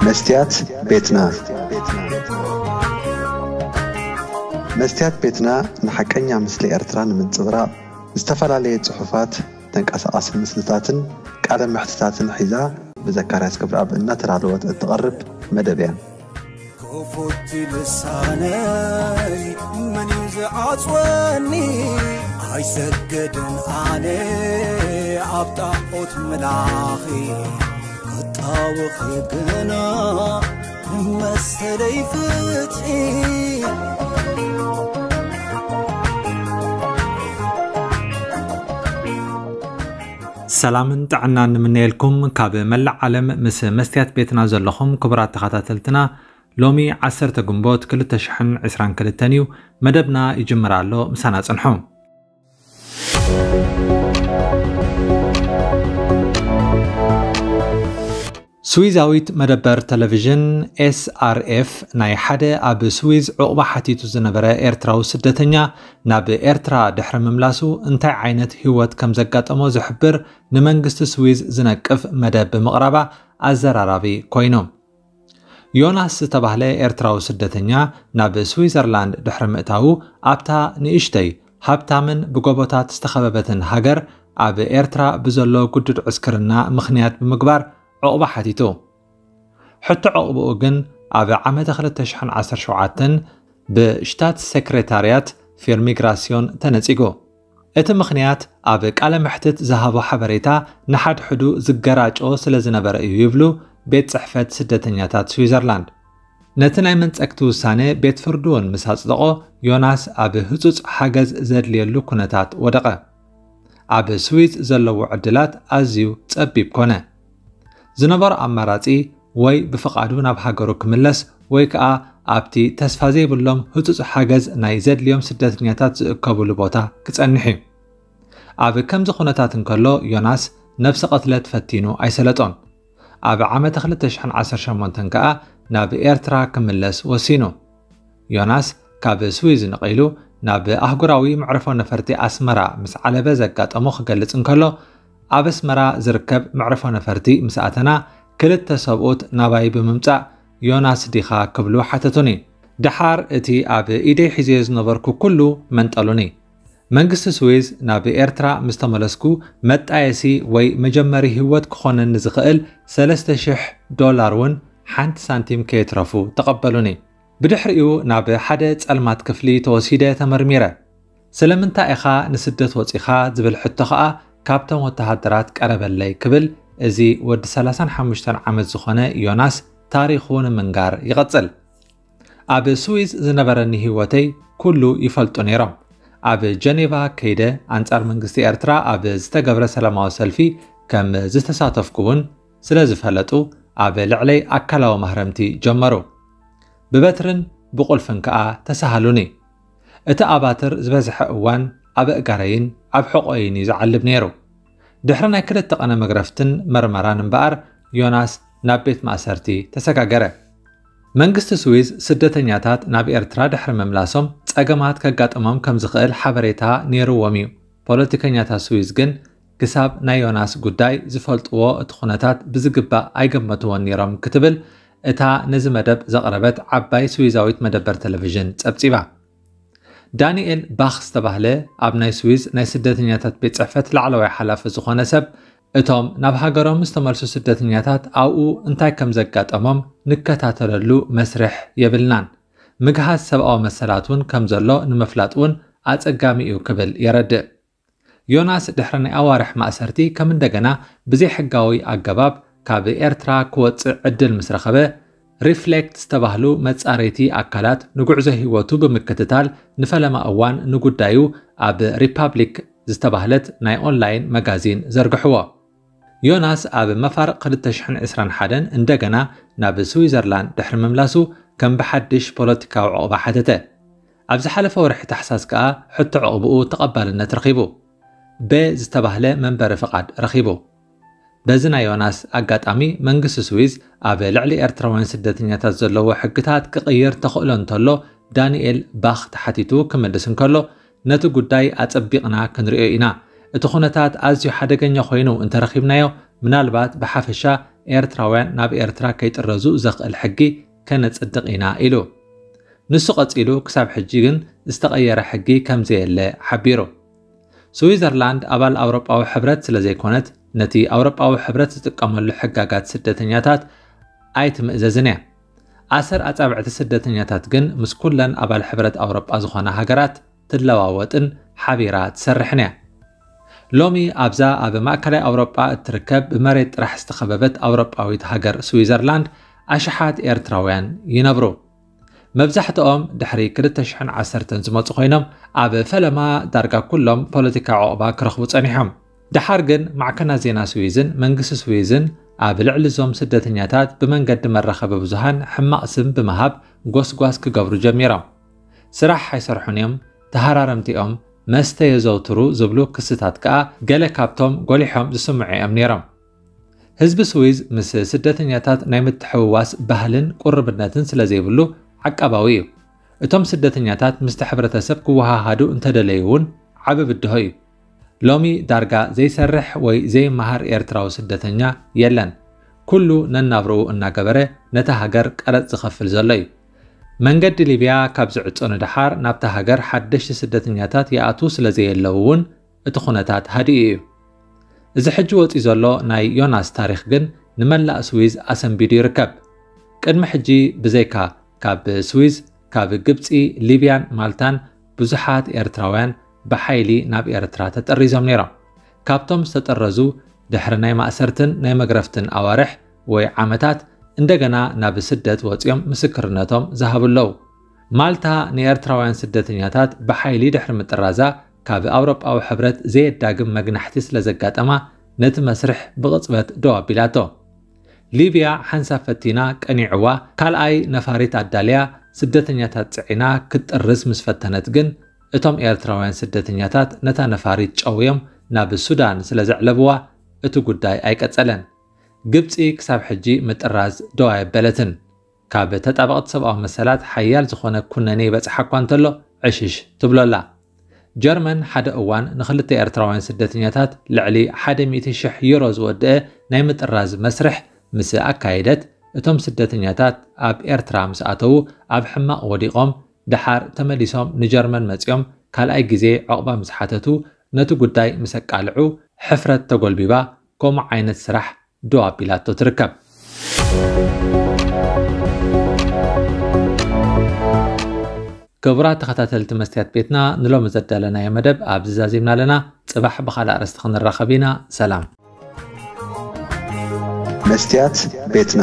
مستيات بيتنا مستيات بيتنا نحكينا مثل إرتران من صغرى استفعل صحفات تنقص مسلتاتن قال محتتاتن حيزا بذكريات كبر أب إن ترى تقرب مدبيا كفوتي لساني من يزعصوني عيسجدن علي عبطاقوت ملاخي قطاوخي قنا مسلي فتحي سلام تعنا نمنيلكم كاب ملع علم مس مستيات بيتنا زلخم كبرات تخاتلتنا لومي 10 جنبوت كل تشحن 20 كلتانيو مدبنا يجمرالو مسانا صنحو سويزاويت مدبر تلفزيون SRF ناي حدا اب سويز عقبه حتيتو زنبره إرتراو سدتنيا ناب إرترا دحر مملاسو انتي عينت هيوت كم زقاطمو زحبر نمنغست سويز زنقف مدب مقربه ازرارابي كوينو يوناس تبهله إرتراو سدتنيا ناب سويزرلاند دحر مئتاو ابتا نيشتي هابتامن بغوبوتات استخببتن هاجر اب إرترا بزلو قدد عسكرنا مخنيات بمقبار عقبه حتيتو حتى عقبه اوغن اب عام 2017 بشتات سكرتاريات في ميغراسيون تنصيغو ات مخنيات اب قال محتت زهابو حبريتا نحد حدو زغراچو سلازنبر يبلو بيت صحفت سدتنياتات سويزرلاند نتناي منصقتو سانه بيت فردون مساصدقو يوناس اب هصص حاجز زدليلو كنتات ودقه اب سويز زلو عدلات ازيو صبيب كونه زنبر أماراتي وي بفقادو ناب هاجرو كملس وي كا ابتي تسفازي بلوم هتوص حاجز نايزد اليوم سدتنياتات زقبلو بوتا كتصنحي اب كم زخونتات انكلو يوناس نفس قتلت فتينو ايسلطون اب عام 2018 كا ناب إرترا كملس وسينو يوناس كاب سويز نقيلو ناب احغراوي مዕርፎ ነፈርቲ ኣስመራ ምስ ዓለበ ዘጋጠሞ ክገልጽ እንከሎ ኣብ ኣስመራ ዝርከብ መዕርፎ ነፈርቲ ምስኣተና ክልተ ሰብኡት ናባይ ብምምጻእ ዮናስ ዲኻ ክብሉ ሓተቱኒ ድሓር እቲ ኣብ ኢደይ ሒዘ ዝነበርኩ ኩሉ መንጠሉኒ መንግስቲ ስዊዝ ናብ ኤርትራ ምስ ተመለስኩ መጣየሲ ወይ መጀመሪ ህይወት ክኾነኒ ዝኽእል $3000 ውን ሓንቲ ሳንቲም ከይትረፉ ተቐበሉኒ ብድሕሪኡ ናብ ሓደ ጸልማት ክፍሊ ተወሲደ ተመርሚረ ስለምንታይ ኢኻ ንስደት ወፂኻ ዝብል ሕቶ ኸኣ ካብቶም ወተሃደራት ቀረበለይ ክብል እዚ ወዲ 35 ዓመት ዝኾነ ዮናስ ታሪኹ ንምንጋር ይቐጽል ኣብ ስዊዝ ዝነበረኒ ህይወተይ ኩሉ ይፈልጡ ነይሮም ኣብ ጀኔቫ ከይደ አንጻር መንግስቲ ኤርትራ ኣብ ዝተገብረ ሰላማዊ ሰልፊ ከም ዝተሳተፍኩውን ስለ ዝፈለጡ ኣብ ልዕለይ ኣካላዊ ማህረምቲ ጀመሩ ብበትርን ብቁልፍን ከዓ ተሳሃሉኒ እቲ ኣባትር ዝበዝሐ እዋን ኣብ እጋረይን ኣብ ሕቆይን ይዝዓልብ ነይሩ ድሕሪ ናይ ክልተ ቀነ መግረፍትን መርመራን እምበኣር ዮናስ ናብ ቤት ማእሰርቲ ተሰጋገረ መንግስቲ ስዊዝ ስደተኛታት ናብ ኤርትራ ድሕሪ መምላሶም ጸገማት ከጋጥሞም ከም ዝኽእል ሓበሬታ ነይሩዎም እዩ ፖለቲከኛታት ስዊዝ ግን ክሳብ ናይ ዮናስ ጉዳይ ዝፈልጥዎ እቲ ኩነታት ብዝግባእ ኣይገመትዎን ነይሮም ክትብል እታ ነዚ መደብ ዘቕረበት ዓባይ ስዊዛዊት መደበር ቴሌቪዥን ጸብጺባ ዳንኤል ባኽ ዝተባህለ ኣብ ናይ ስዊዝ ናይ ስደተኛታት ቤት ጽሕፈት ላዕለዋይ ሓላፊ ዝኾነ ሰብ እቶም ናብ ሃገሮም ዝተመልሱ ስደተኛታት ኣብኡ እንታይ ከም ዘጋጠሞም ንከታተለሉ መስርሕ የብልናን ምግሃዝ ሰብኣዊ መሰላት ውን ከም ዘሎ ንምፍላጥ ውን ኣጸጋሚ እዩ ክብል የረድእ ዮናስ ድሕሪ ናይ ኣዋርሕ ማእሰርቲ ከም እንደገና ብዘይ ሕጋዊ ኣገባብ ካብ ኤርትራ ክወፅእ ዕድል ምስ ረኸበ ሪፍሌክት ዝተባህሉ መጻረይቲ ኣካላት ንጉዕዞ ህይወቱ ብምክትታል ንፈለማ እዋን ንጉዳዩ ኣብ ሪፓብሊክ ዝተባህለት ናይ ኦንላይን መጋዚን ዘርግሕዎ ዮናስ ኣብ መፋርቕ 2021 እንደገና ናብ ስዊዘርላንድ ድሕሪ ምምላሱ ከም ብሓድሽ ፖለቲካዊ ዕቑባ ሓተተ ኣብ ዝሓለፈ ወርሒ ታሕሳስ ከዓ ሕቶ ዕቑብኡ ተቐባልነት ረኺቡ ዝተባህለ መንበሪ ፍቓድ ረኺቡ በዝና ዮናስ ኣጋጣሚ መንግስቲ ስዊዝ ኣብ ልዕሊ ኤርትራውያን ስደተኛታት ዘለዎ ሕግታት ክቕይር ተኽእሎ እንተሎ ዳንኤል ባኽ ተሓቲቱ ክምልስ እንከሎ ነቲ ጉዳይ ኣጸቢቕና ክንሪኦ ኢና እቲ ኩነታት ኣዝዩ ሓደገኛ ኮይኑ እንተረኺብናዮ ምናልባት ብሓፈሻ ኤርትራውያን ናብ ኤርትራ ከይጥረዙ ዘኽእል ሕጊ ከነጽድቕ ኢና ኢሉ ንሱ ቀጺሉ ክሳብ ሕጂ ግን ዝተቐየረ ሕጊ ከምዘየለ ሓቢሩ ስዊዘርላንድ ኣባል ኣውሮጳዊ ሕብረት ስለ ዘይኮነት ነቲ ኣውሮጳዊ ሕብረት ዝጥቀመሉ ሕጋጋት ስደተኛታት ኣይትምእዘዝን እያ ኣሰር ኣጻብዕቲ ስደተኛታት ግን ምስ ኩለን ኣባል ሕብረት ኣውሮጳ ዝኾና ሃገራት ትለዋወጥን ሓቢራ ትሰርሕን እያ ሎሚ ኣብዛ ኣብ ማእከላይ ኣውሮጳ እትርከብ ብመሬት ጥራሕ ዝተኸበበት ኣውሮጳዊት ሃገር ስዊዘርላንድ ኣሽሓት ኤርትራውያን ይነብሩ መብዛሕትኦም ድሕሪ 2010 ዝመጹ ኮይኖም ኣብ ፈለማ ዳርጋ ኩሎም ፖለቲካ ዕቕባ ክረኽቡ ጸኒሖም ድሓር ግን ማዕከና ዜና ስዊዝን መንግስቲ ስዊዝን ኣብ ልዕሊ ዞም ስደተኛታት ብመንገዲ መራኸቢ ብዙሃን ሕማቕ ስም ብምሃብ ጎስጓስ ክገብሩ ጀሚሮም ስራሕ ኣይሰርሑን እዮም ተሃራረምቲኦም መስተ የዘውትሩ ዝብሉ ክስታት ከዓ ገለ ካብቶም ጎሊሖም ዝስምዑ እዮም ነይሮም ህዝቢ ስዊዝ ምስ ስደተኛታት ናይ ምትሕውዋስ ባህልን ቁርብነትን ስለ ዘይብሉ ዓቀባዊ እዩ እቶም ስደተኛታት ምስቲ ሕብረተሰብ ክወሃሃዱ እንተደለዩውን ዓብ ብድሆ እዩ ሎሚ ዳርጋ ዘይሰርሕ ወይ ዘይመሃር ኤርትራዊ ስደተኛ የለን ኩሉ ነናብርኡ እናገበረ ነታ ሃገር ቀረጽ ዝኸፍል ዘሎ እዩ መንገዲ ሊብያ ካብ ዝዕጾኑ ድሓር ናብታ ሃገር ሓደሽቲ ስደተኛታት ይኣቱ ስለ ዘየለውን እቲ ኩነታት ሃዲኡ እዩ እዚ ሕጂ ወፂ ዘሎ ናይ ዮናስ ታሪክ ግን ንመላእ ስዊዝ ኣሰንቢዱ ይርከብ ቅድሚ ሕጂ ብዘይካ ካብ ስዊዝ ካብ ግብፂ ሊብያን ማልታን ብዙሓት ኤርትራውያን ብሓይሊ ናብ ኤርትራ ተጠሪዞም ነይሮም ካብቶም ዝተጠረዙ ድሕሪ ናይ ማእሰርትን ናይ መግረፍትን ኣዋርሕ ወይ ዓመታት እንደገና ናብ ስደት ወፂኦም ምስክርነቶም ዝሃብለው ማልታ ንኤርትራውያን ስደተኛታት ብሓይሊ ድሕሪ ምጥራዛ ካብ ኣውሮጳዊ ሕብረት ዘየዳግም መግናሕቲ ስለ ዘጋጠማ ነቲ መስርሕ ብቕፅበት ደው ኣቢላቶ ሊብያ ሓንሳብ ፈቲና ቀኒዕዋ ካልኣይ ነፋሪት ኣዳልያ ስደተኛታት ጽዒና ክትጥርዝ ምስ ፈተነት ግን እቶም ኤርትራውያን ስደተኛታት ነታ ነፋሪት ጨውዮም ናብ ሱዳን ስለ ዘዕለብዋ እቲ ጉዳይ ኣይቀጸለን ግብፂ ክሳብ ሕጂ ምጥራዝ ደው ኣየበለትን ካብ ተጣበቕቲ ሰብኣዊ መሰላት ሓያል ዝኾነ ኩነኔ ይበጽሓ እኳ እንተሎ ዕሽሽ ትብሎላ ጀርመን ሓደ እዋን ንኽልተ ኤርትራውያን ስደተኛታት ልዕሊ 100,000 ዩሮ ዝወድአ ናይ ምጥራዝ መስርሕ ምስ ኣካይደት እቶም ስደተኛታት ኣብ ኤርትራ ምስ ኣተዉ ኣብ ሕማቕ ወዲቖም ድሓር ተመሊሶም ንጀርመን መጺኦም ካልኣይ ግዜ ዕቕባ ምስ ሓተቱ ነቲ ጉዳይ ምስ ኣቃልዑ ሕፍረት ተጎልቢባ ከምኡ ዓይነት ስራሕ ደው ኣቢላቶ ትርከብ ክቡራት ተኸታተልቲ መስትያት ቤትና ንሎሚ ዘዳለናዮ መደብ ኣብዚ ዛዚምና ኣለና ጽባሕ ብኻልእ ኣርእስቲ ክንራኸብ ኢና ሰላም መስትያት ቤትና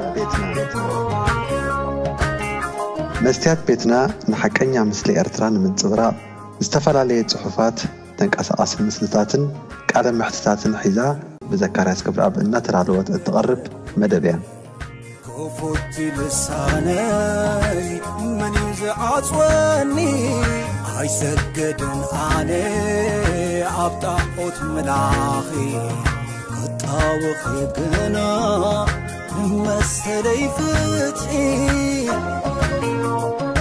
መስትያት ቤትና ንሓቀኛ ምስሊ ኤርትራ ንምንጽብራቕ ዝተፈላለየ ጽሑፋት ተንቀሳቓሲ ምስልታትን ቃለ መሕትታትን ሒዛ ብዘካርያስ ክብረኣብ እናተራለወት እትቐርብ መደብ እያ كفوت لساني من يزعصوني هاي سجدن علي عبطاقوت ملاخي قطاوخي قنا مسلي فتحي